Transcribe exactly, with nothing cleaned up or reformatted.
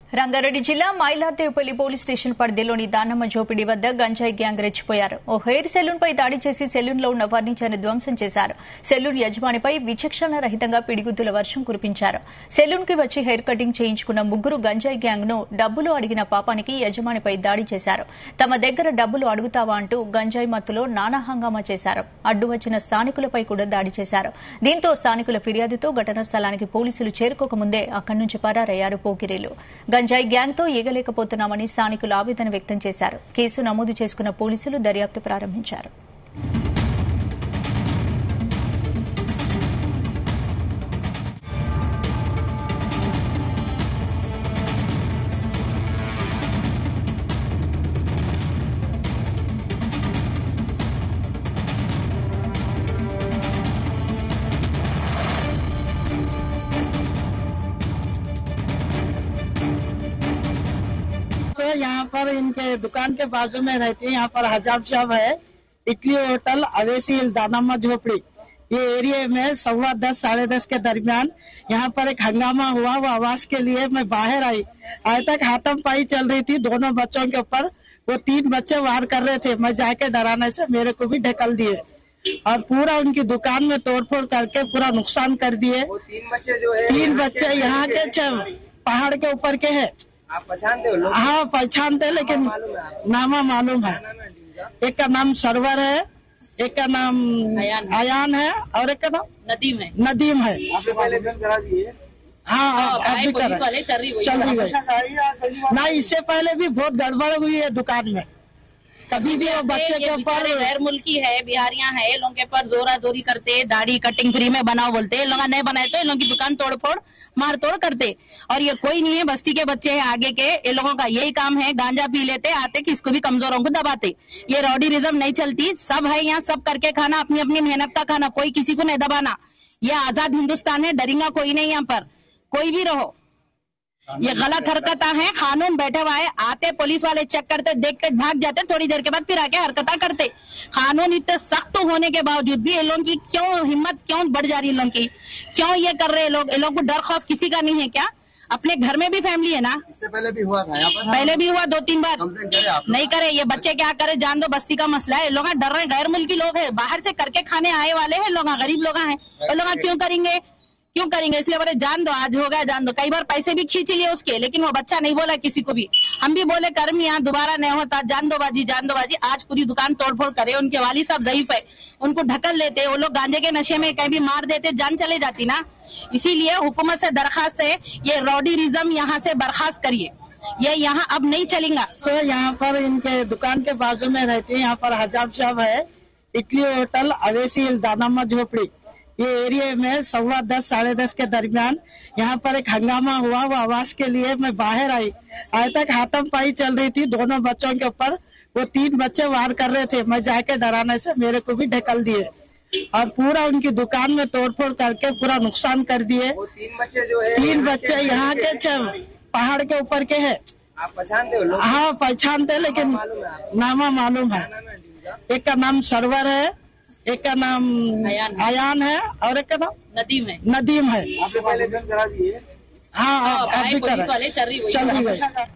రంగారెడ్డి జిల్లా Mailardevpally police station పరిధిలోని దానమ్మ జోపిడి వద్ద గంజాయి గ్యాంగ్ రెచ్చిపోయారు. ఓ హెయిర్ సెలూన్ పై దాడి చేసి సెలూన్ లో ఉన్న ఫర్నిచర్ ను ధ్వంసం చేశారు. సెలూన్ యజమానిపై విచక్షణ రహితంగా పిడిగుద్దుల వర్షం కురిపించారు. సెలూన్ కి వచ్చి హెయిర్ కటింగ్ చేయించుకున్న ముగ్గురు గంజాయి గ్యాంగ్ ను డబ్బులు అడిగిన పాపానికి యజమానిపై దాడి చేశారు. తమ దగ్గర డబ్బులు అడుగుతావా అంటూ గంజాయి మత్తులో నానా హంగామా చేశారు. అడ్డు వచ్చిన స్థానికులపై కూడా దాడి చేశారు. దీంతో స్థానికుల ఫిర్యాదుతో ఘటనా స్థలానికి పోలీసులు చేరుకోకముందే అక్కడి నుంచి పరారయ్యారు పోకిరీలు. గంజాయి గ్యాంగ్ తో ఈగలేకపోతున్నామని స్థానికులు ఆవేదన వ్యక్తం చేశారు. కేసు నమోదు చేసుకున్న పోలీసులు దర్యాప్తు ప్రారంభించారు. यहाँ पर इनके दुकान के बाजू में रहती है। यहाँ पर हजाब शॉप है, Italy hotel, Owaisi hill, Danamma झोपड़ी। ये एरिया में सवा दस साढ़े दस के दरमियान यहाँ पर एक हंगामा हुआ। वो आवाज के लिए मैं बाहर आई। आज तक हाथम पाई चल रही थी दोनों बच्चों के ऊपर। वो तीन बच्चे वार कर रहे थे। मैं जाके डराने से मेरे को भी ढकल दिए और पूरा उनकी दुकान में तोड़फोड़ करके पूरा नुकसान कर दिए। तीन बच्चे जो है तीन बच्चे यहाँ के पहाड़ के ऊपर के है। आप पहचानते हो? हाँ पहचानते, लेकिन नामा मालूम है। एक का नाम सरवर है, एक का नाम आयान है और एक का नाम नदीम है नदीम है। आपसे पहले फोन करा दिए? हाँ अब भी कर चल रही चल रही है ना। इससे पहले भी बहुत गड़बड़ हुई है दुकान में। कभी भी वो बच्चे के ऊपर गैर मुल्की है, बिहारियां है, लोगों के ऊपर जोरा जोरी करते, दाढ़ी कटिंग फ्री में बनाओ बोलते, लोग नहीं बनाए तो इन लोगों की दुकान तोड़ फोड़ मार तोड़ करते। और ये कोई नहीं है, बस्ती के बच्चे हैं आगे के, ये लोगों का यही काम है। गांजा पी लेते आते, किसको भी कमजोरों को दबाते। ये रॉडीरिज्म नहीं चलती, सब है यहाँ, सब करके खाना, अपनी अपनी मेहनत का खाना, कोई किसी को नहीं दबाना। ये आजाद हिंदुस्तान है, डरेगा कोई नहीं यहाँ पर, कोई भी रहो। ये गलत हरकत है, कानून बैठे हुआ है, आते पुलिस वाले चेक करते, देख के भाग जाते, थोड़ी देर के बाद फिर आके हरकत करते। कानून इतने सख्त होने के बावजूद भी ये लोगों की क्यों हिम्मत क्यों बढ़ जा रही है? लोगों की क्यों ये कर रहे हैं लोग? ये लोग को डर खौफ किसी का नहीं है क्या? अपने घर में भी फैमिली है ना। इससे पहले भी हुआ था यहाँ पर? पहले भी हुआ दो तीन बार। कंप्लेंट करे आप? नहीं करे। ये बच्चे क्या करे, जान दो, बस्ती का मसला है। लोग डर रहे, गैर मुल्की लोग है, बाहर से करके खाने आए वाले हैं लोग, गरीब लोग हैं, वो लोग क्यों करेंगे क्यों करेंगे इसलिए बोले जान दो, आज हो गया जान दो। कई बार पैसे भी खींच लिए उसके, लेकिन वो बच्चा नहीं बोला किसी को भी। हम भी बोले कर्म यहाँ दोबारा नहीं होता, जान दो बाजी जान दो बाजी। आज पूरी दुकान तोड़फोड़ करे। उनके वाली साहब ज़ईफ है, उनको ढकल लेते, वो लोग गांजे के नशे में कहीं भी मार देते, जान चले जाती ना। इसीलिए हुकूमत से दरखास्त है, ये रॉडीरिज्म यहाँ से बर्खास्त करिए, ये यहाँ अब नहीं चलेगा। सो यहाँ पर इनके दुकान के बाजू में रहती है। यहाँ पर हजाब शॉप है, Italy hotel, Owaisi hill, Danamma झोपड़ी। ये एरिया में सवा दस साढ़े दस के दरमियान यहाँ पर एक हंगामा हुआ। वो आवाज के लिए मैं बाहर आई। आज तक हाथम पाई चल रही थी दोनों बच्चों के ऊपर। वो तीन बच्चे वार कर रहे थे। मैं जाके डराने से मेरे को भी ढकल दिए और पूरा उनकी दुकान में तोड़फोड़ करके पूरा नुकसान कर दिए। तीन बच्चे जो है तीन बच्चे यहाँ के पहाड़ के ऊपर के है। आप पहचानते हो? हाँ पहचानते, लेकिन नामा मालूम है। एक का नाम सरवर है, एक का नाम आयान, आयान है और एक का नाम नदीम है नदीम है। आपसे पहले फोन करा दिए? हाँ अब भी कर चल रही चल रही है।